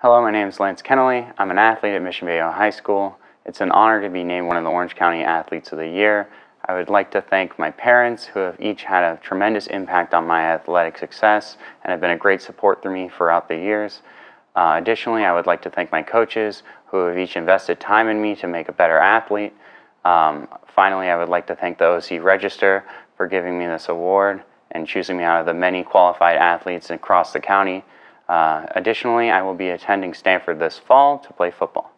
Hello, my name is Lance Kennelly. I'm an athlete at Mission Viejo High School. It's an honor to be named one of the Orange County Athletes of the Year. I would like to thank my parents, who have each had a tremendous impact on my athletic success and have been a great support through me throughout the years. Additionally, I would like to thank my coaches, who have each invested time in me to make a better athlete. Finally, I would like to thank the OC Register for giving me this award and choosing me out of the many qualified athletes across the county. Additionally, I will be attending Stanford this fall to play football.